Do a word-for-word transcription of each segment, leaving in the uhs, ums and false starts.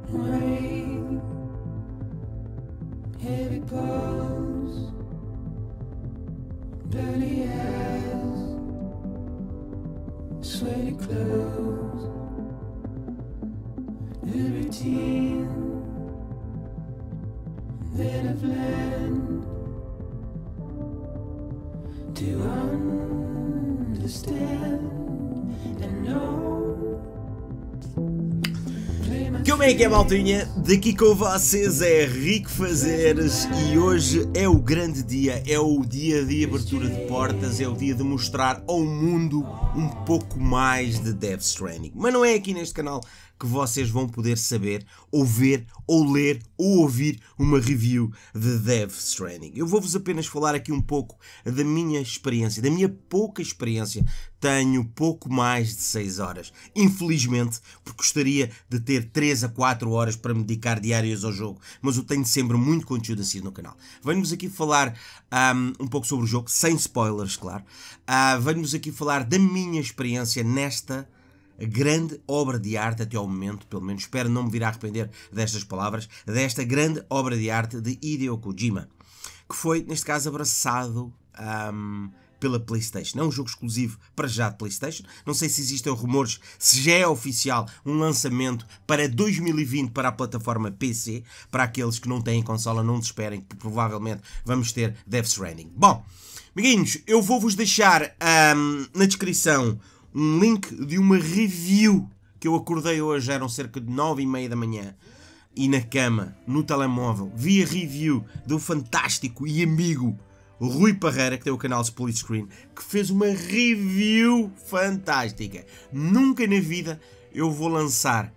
Rain, heavy clothes, dirty eyes, sweaty clothes, the routine that I've learned to understand and know. Como é que é, maltinha? Daqui com vocês é Rico Fazeres e hoje é o grande dia, é o dia de abertura de portas, é o dia de mostrar ao mundo um pouco mais de Death Stranding. Mas não é aqui neste canal que vocês vão poder saber, ou ver, ou ler, ou ouvir uma review de Death Stranding. Eu vou-vos apenas falar aqui um pouco da minha experiência, da minha pouca experiência. Tenho pouco mais de seis horas, infelizmente, porque gostaria de ter três a quatro horas para me dedicar diárias ao jogo, mas eu tenho sempre muito conteúdo assim no canal. Venho-vos aqui falar um, um pouco sobre o jogo, sem spoilers, claro. Uh, Venho-vos aqui falar da minha experiência nesta grande obra de arte até ao momento, pelo menos espero não me vir a arrepender destas palavras, desta grande obra de arte de Hideo Kojima, que foi, neste caso, abraçado um, pela PlayStation. É um jogo exclusivo para já de PlayStation. Não sei se existem rumores, se já é oficial um lançamento para dois mil e vinte para a plataforma P C. Para aqueles que não têm consola, não desesperem, que provavelmente vamos ter Death Stranding. Bom, amiguinhos, eu vou-vos deixar um, na descrição um link de uma review que eu acordei hoje, eram cerca de nove e meia da manhã, e na cama, no telemóvel, vi a review do fantástico e amigo Rui Parreira, que tem o canal Split Screen, que fez uma review fantástica. Nunca na vida eu vou lançar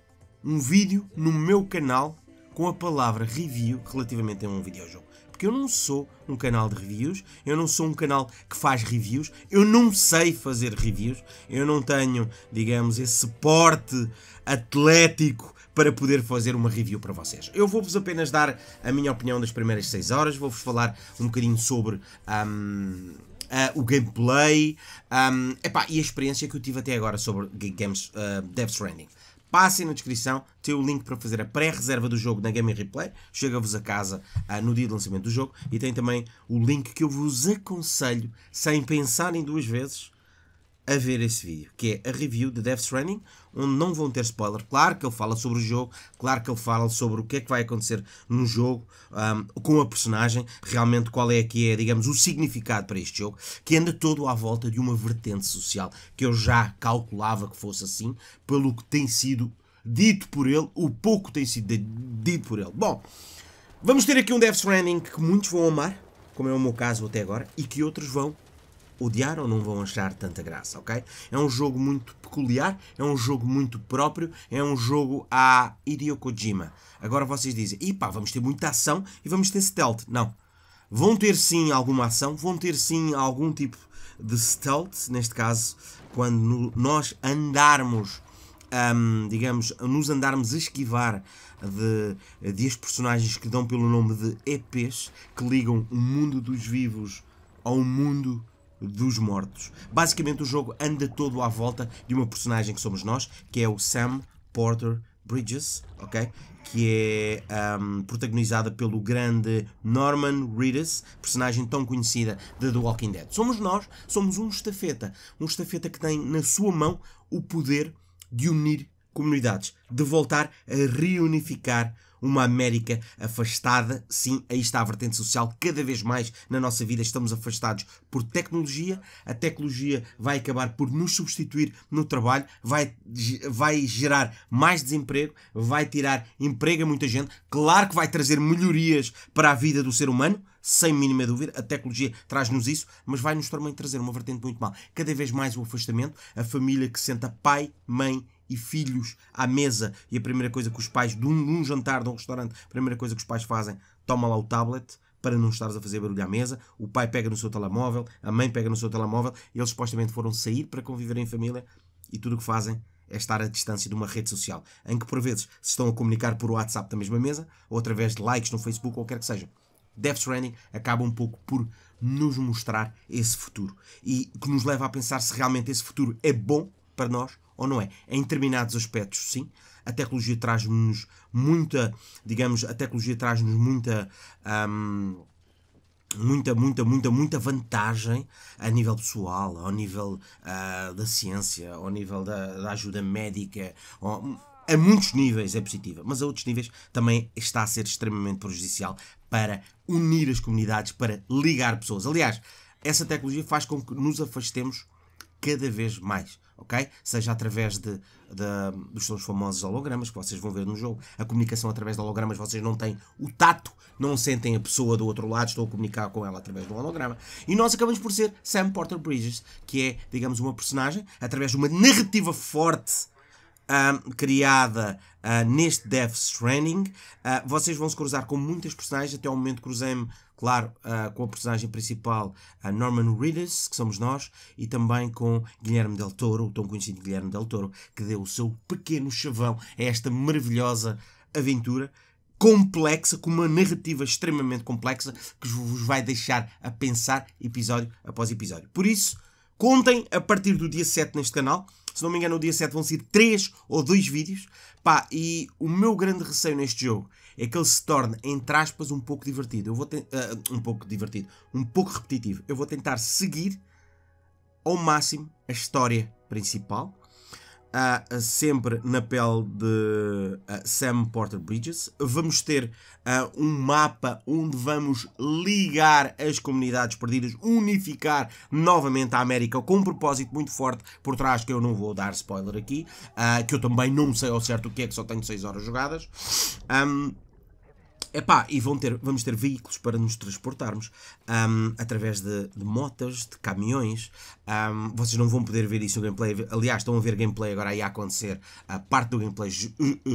um vídeo no meu canal com a palavra review relativamente a um videojogo. Porque eu não sou um canal de reviews, eu não sou um canal que faz reviews, eu não sei fazer reviews, eu não tenho, digamos, esse porte atlético para poder fazer uma review para vocês. Eu vou-vos apenas dar a minha opinião das primeiras seis horas, vou-vos falar um bocadinho sobre um, uh, o gameplay um, epá, e a experiência que eu tive até agora sobre games, uh, Death Stranding. Passem na descrição, tem o link para fazer a pré-reserva do jogo na Gaming Replay, chega-vos a casa ah, no dia de lançamento do jogo, e tem também o link que eu vos aconselho, sem pensarem duas vezes, a ver esse vídeo, que é a review de Death Stranding, onde não vão ter spoiler. Claro que ele fala sobre o jogo, claro que ele fala sobre o que é que vai acontecer no jogo, um, com a personagem, realmente qual é que é, digamos, o significado para este jogo, que anda todo à volta de uma vertente social, que eu já calculava que fosse assim, pelo que tem sido dito por ele, o pouco tem sido dito por ele. Bom, vamos ter aqui um Death Stranding que muitos vão amar, como é o meu caso até agora, e que outros vão odiar ou não vão achar tanta graça, ok? É um jogo muito peculiar, é um jogo muito próprio, é um jogo a Hideo Kojima. Agora vocês dizem, e pá, vamos ter muita ação e vamos ter stealth. Não. Vão ter sim alguma ação, vão ter sim algum tipo de stealth, neste caso, quando nós andarmos, um, digamos, nos andarmos a esquivar de, de as personagens que dão pelo nome de E Ps, que ligam o mundo dos vivos ao mundo dos mortos. Basicamente o jogo anda todo à volta de uma personagem que somos nós, que é o Sam Porter Bridges, ok? Que é um, protagonizada pelo grande Norman Reedus, personagem tão conhecida de The Walking Dead. Somos nós, somos um estafeta, um estafeta que tem na sua mão o poder de unir comunidades, de voltar a reunificar uma América afastada. Sim, aí está a vertente social. Cada vez mais na nossa vida estamos afastados por tecnologia. A tecnologia vai acabar por nos substituir no trabalho, vai, vai gerar mais desemprego, vai tirar emprego a muita gente. Claro que vai trazer melhorias para a vida do ser humano, sem mínima dúvida. A tecnologia traz-nos isso, mas vai-nos também trazer uma vertente muito mal. Cada vez mais o afastamento, a família que senta pai, mãe e filhos à mesa, e a primeira coisa que os pais, de um, num jantar de um restaurante, a primeira coisa que os pais fazem, toma lá o tablet para não estares a fazer barulho à mesa, o pai pega no seu telemóvel, a mãe pega no seu telemóvel, eles supostamente foram sair para conviver em família, e tudo o que fazem é estar à distância de uma rede social, em que por vezes se estão a comunicar por WhatsApp da mesma mesa, ou através de likes no Facebook, ou quer que seja. Death Stranding acaba um pouco por nos mostrar esse futuro, e que nos leva a pensar se realmente esse futuro é bom para nós ou não é? Em determinados aspectos, sim. A tecnologia traz-nos muita, digamos, a tecnologia traz-nos muita, hum, muita, muita, muita, muita vantagem a nível pessoal, ao nível uh, da ciência, ao nível da, da ajuda médica, ao, a muitos níveis é positiva, mas a outros níveis também está a ser extremamente prejudicial para unir as comunidades, para ligar pessoas. Aliás, essa tecnologia faz com que nos afastemos cada vez mais, ok? Seja através de, de, dos seus famosos hologramas, que vocês vão ver no jogo, a comunicação através de hologramas, vocês não têm o tato, não sentem a pessoa do outro lado, estão a comunicar com ela através de um holograma. E nós acabamos por ser Sam Porter Bridges, que é, digamos, uma personagem, através de uma narrativa forte, Um, criada uh, neste Death Stranding. Uh, vocês vão se cruzar com muitas personagens. Até ao momento cruzei-me, claro, uh, com a personagem principal, uh, Norman Reedus, que somos nós, e também com Guilherme Del Toro, o tão conhecido Guilherme Del Toro, que deu o seu pequeno chavão a esta maravilhosa aventura complexa, com uma narrativa extremamente complexa, que vos vai deixar a pensar episódio após episódio. Por isso, contem a partir do dia sete neste canal. Se não me engano, no dia sete vão ser três ou dois vídeos. Pá, e o meu grande receio neste jogo é que ele se torne, entre aspas, um pouco divertido. Eu vou uh, um pouco divertido, um pouco repetitivo. Eu vou tentar seguir ao máximo a história principal. Uh, sempre na pele de uh, Sam Porter Bridges. Vamos ter uh, um mapa onde vamos ligar as comunidades perdidas, unificar novamente a América com um propósito muito forte por trás, que eu não vou dar spoiler aqui, uh, que eu também não sei ao certo o que é, que só tenho seis horas jogadas. Um, Epá, e vão ter, vamos ter veículos para nos transportarmos um, através de, de motas, de caminhões. Um, vocês não vão poder ver isso no gameplay. Aliás, estão a ver gameplay agora aí a acontecer. A parte do gameplay uh, uh,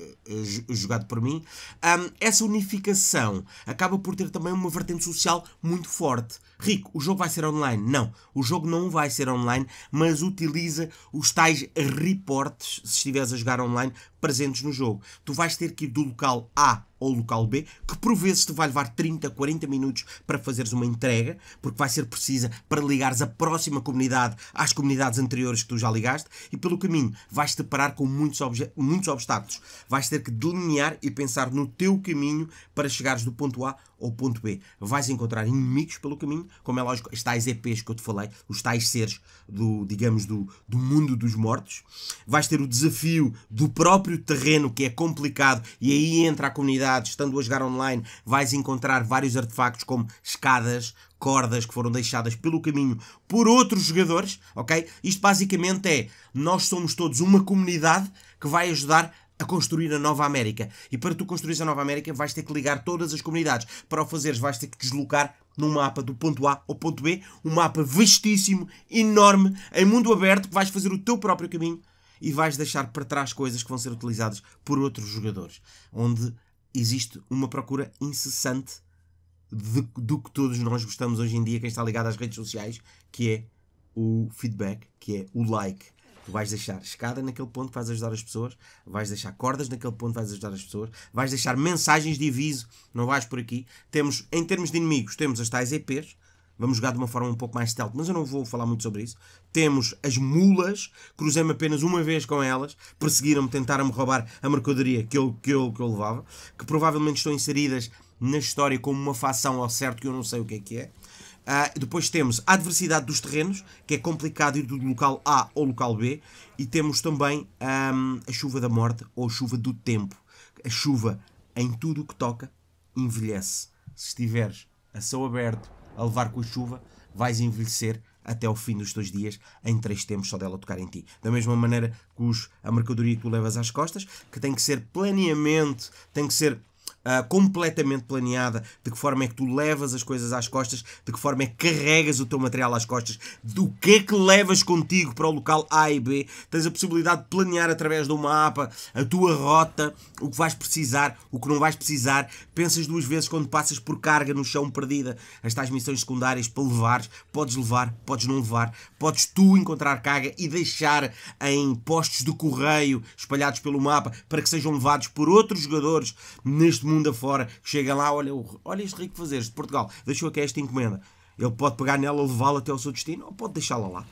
uh, uh, jogado por mim. Um, essa unificação acaba por ter também uma vertente social muito forte. Rico, o jogo vai ser online? Não, o jogo não vai ser online, mas utiliza os tais reportes, se estiveres a jogar online, presentes no jogo. Tu vais ter que ir do local A ao local B, que por vezes te vai levar trinta, quarenta minutos para fazeres uma entrega, porque vai ser precisa para ligares a próxima comunidade às comunidades anteriores que tu já ligaste, e pelo caminho vais-te deparar com muitos, muitos obstáculos. Vais ter que delinear e pensar no teu caminho para chegares do ponto A ao ponto B. Vais encontrar inimigos pelo caminho, como é lógico, as tais E Pês que eu te falei, os tais seres do, digamos, do, do mundo dos mortos. Vais ter o desafio do próprio terreno, que é complicado, e aí entra a comunidade, estando a jogar online, vais encontrar vários artefactos como escadas, cordas que foram deixadas pelo caminho por outros jogadores, ok? Isto basicamente é, nós somos todos uma comunidade que vai ajudar a construir a Nova América. E para tu construir a Nova América vais ter que ligar todas as comunidades. Para o fazeres vais ter que deslocar num mapa do ponto A ao ponto B, um mapa vastíssimo, enorme, em mundo aberto, que vais fazer o teu próprio caminho e vais deixar para trás coisas que vão ser utilizadas por outros jogadores. Onde existe uma procura incessante de, do que todos nós gostamos hoje em dia, quem está ligado às redes sociais, que é o feedback, que é o like. Tu vais deixar escada naquele ponto que vais ajudar as pessoas, vais deixar cordas naquele ponto que vais ajudar as pessoas, vais deixar mensagens de aviso, não vais por aqui. Temos, em termos de inimigos, temos as tais E Pês, vamos jogar de uma forma um pouco mais stealth, mas eu não vou falar muito sobre isso. Temos as mulas, cruzei-me apenas uma vez com elas, perseguiram-me, tentaram-me roubar a mercadoria que eu, que, eu, que eu levava, que provavelmente estão inseridas na história como uma facção ao certo, que eu não sei o que é que é. Uh, depois temos a adversidade dos terrenos, que é complicado ir do local A ao local B, e temos também um, a chuva da morte ou a chuva do tempo. A chuva em tudo o que toca envelhece. Se estiveres a céu aberto a levar com a chuva, vais envelhecer até ao fim dos teus dias em três tempos só dela tocar em ti. Da mesma maneira que os, a mercadoria que tu levas às costas, que tem que ser planeamente, tem que ser Uh, completamente planeada, de que forma é que tu levas as coisas às costas, de que forma é que carregas o teu material às costas, do que é que levas contigo para o local A e B. Tens a possibilidade de planear através do mapa a tua rota, o que vais precisar, o que não vais precisar. Pensas duas vezes quando passas por carga no chão perdida, as tais missões secundárias para levares, podes levar, podes não levar, podes tu encontrar carga e deixar em postos de correio espalhados pelo mapa para que sejam levados por outros jogadores neste mundo mundo afora, que chega lá, olha, olha este rico fazeres de Portugal, deixou aqui esta encomenda. Ele pode pegar nela, levá-la até ao seu destino, ou pode deixá-la lá.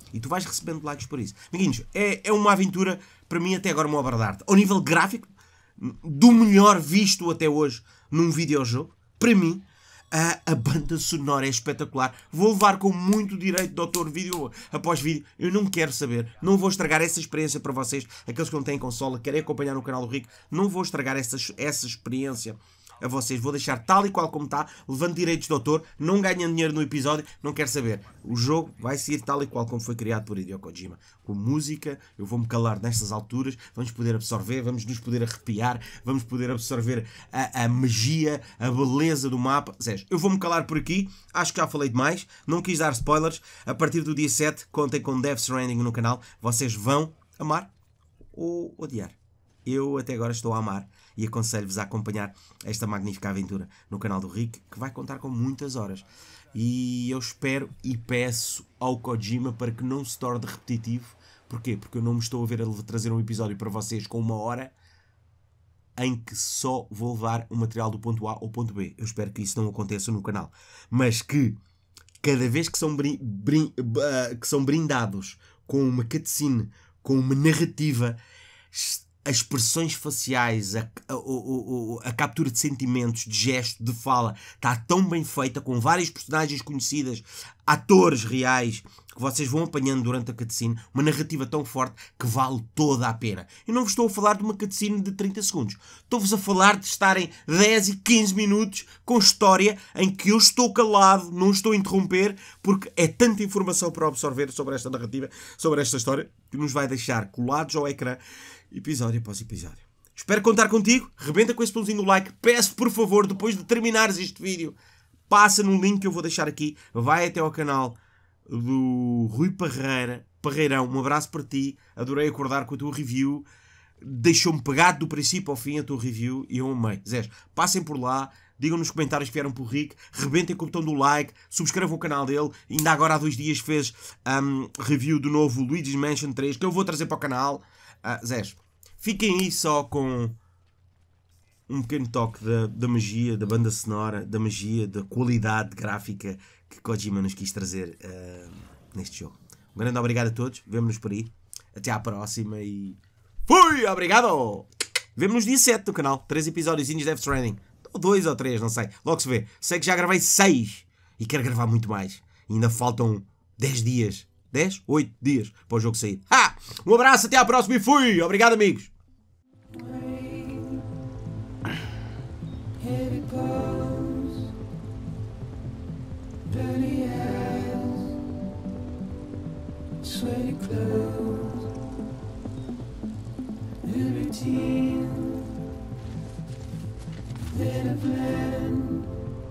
E tu vais recebendo likes por isso. Amiguinhos, é, é uma aventura, para mim, até agora uma obra de arte. Ao nível gráfico, do melhor visto até hoje num videojogo, para mim, a, a banda sonora é espetacular. Vou levar com muito direito de autor vídeo após vídeo. Eu não quero saber. Não vou estragar essa experiência para vocês. Aqueles que não têm consola, querem acompanhar no canal do Rico. Não vou estragar essa, essa experiência a vocês. Vou deixar tal e qual como está. Levando direitos de autor. Não ganhando dinheiro no episódio. Não quero saber. O jogo vai seguir tal e qual como foi criado por Hideo Kojima. Com música. Eu vou-me calar nestas alturas. Vamos poder absorver. Vamos nos poder arrepiar. Vamos poder absorver a, a magia, a beleza do mapa. Zé, eu vou-me calar por aqui. Acho que já falei demais. Não quis dar spoilers. A partir do dia sete, contem com Death Stranding no canal. Vocês vão amar ou odiar. Eu até agora estou a amar e aconselho-vos a acompanhar esta magnífica aventura no canal do Rick, que vai contar com muitas horas. E eu espero e peço ao Kojima para que não se torne repetitivo. Porquê? Porque eu não me estou a ver a trazer um episódio para vocês com uma hora em que só vou levar o material do ponto A ao ponto B. Eu espero que isso não aconteça no canal. Mas que cada vez que são, brin brin uh, que são brindados com uma cutscene, com uma narrativa, as expressões faciais, a, a, a, a captura de sentimentos, de gesto, de fala, está tão bem feita, com várias personagens conhecidas, atores reais, que vocês vão apanhando durante a cutscene, uma narrativa tão forte que vale toda a pena. Eu não vos estou a falar de uma cutscene de trinta segundos. Estou-vos a falar de estarem dez e quinze minutos com história em que eu estou calado, não estou a interromper, porque é tanta informação para absorver sobre esta narrativa, sobre esta história, que nos vai deixar colados ao ecrã, episódio após episódio. Espero contar contigo. Rebenta com esse botãozinho do like. Peço, por favor, depois de terminares este vídeo, passa no link que eu vou deixar aqui. Vai até ao canal do Rui Parreira. Parreirão, um abraço para ti. Adorei acordar com a tua review. Deixou-me pegado do princípio ao fim a tua review e eu amei. Zé, passem por lá. Digam nos comentários que vieram por Rick. Rebentem com o botão do like. Subscrevam o canal dele. Ainda agora há dois dias fez um, review do novo Luigi's Mansion três, que eu vou trazer para o canal. Uh, Zé, fiquem aí só com um pequeno toque da, da magia, da banda sonora, da magia, da qualidade gráfica que Kojima nos quis trazer uh, neste jogo. Um grande obrigado a todos. Vemo-nos por aí. Até à próxima e... Fui! Obrigado! Vemo-nos dia sete no canal. Três episódios de Death Stranding. Ou dois ou três, não sei. Logo se vê. Sei que já gravei seis. E quero gravar muito mais. E ainda faltam dez dias. dez? oito dias para o jogo sair. Ha! Um abraço, até à próxima e fui! Obrigado, amigos! Here it goes, dirty hands, sweaty clothes, libertine, then a blend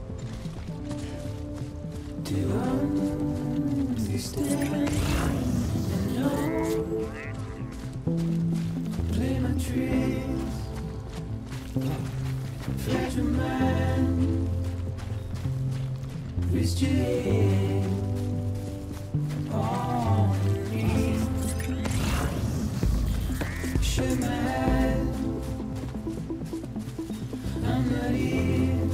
to understand and know, play my tricks, flash your mind, twist your head on me, shut my eyes, I'm not here,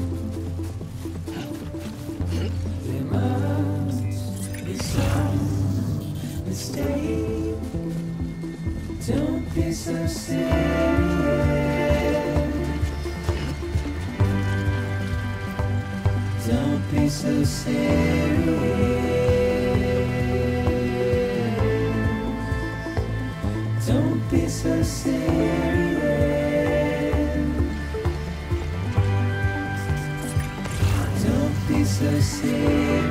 there must be some mistake, don't be so serious. Don't be so serious. Don't be so serious. Don't be so serious.